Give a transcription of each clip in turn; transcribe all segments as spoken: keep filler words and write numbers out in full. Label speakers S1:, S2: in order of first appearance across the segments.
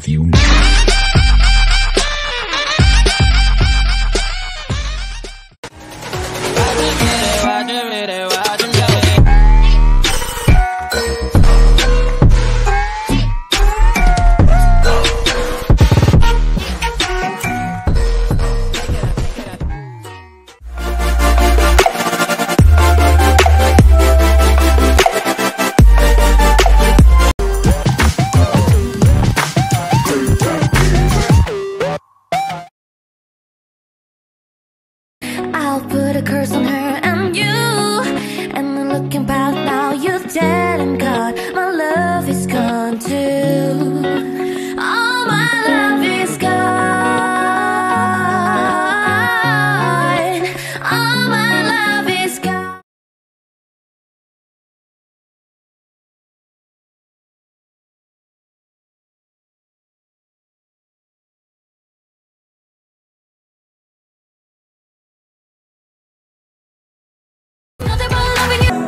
S1: with you.
S2: I'll put a curse on her and you. And then looking back now, you're dead and gone. My love is gone too. All my love is gone. All my love is gone. Nothing but loving you.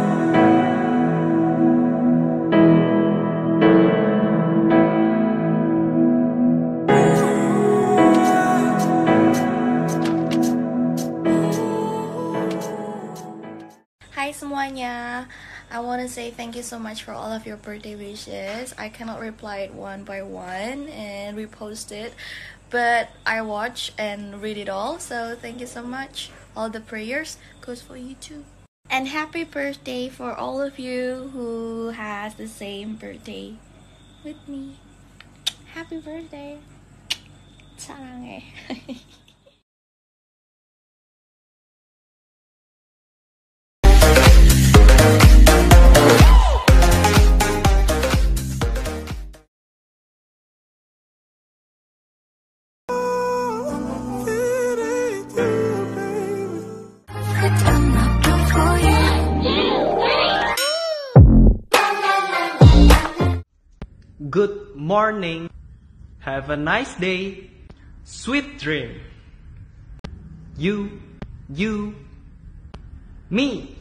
S2: Hi semuanya, I want to say thank you so much for all of your birthday wishes. I cannot reply it one by one and repost it, but I watch and read it all, so thank you so much. All the prayers goes for you too. And happy birthday for all of you who has the same birthday with me. Happy birthday. 사랑해.
S3: Good morning. Have a nice day. Sweet dream. You, you, me.